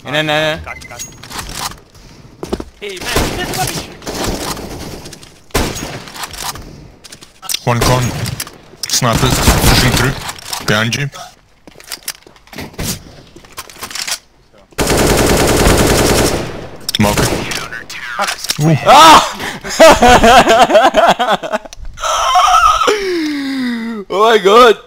No. Got. Hey man, this rubbish. One con. Snipers pushing through. Behind you. Marker. Oh my god!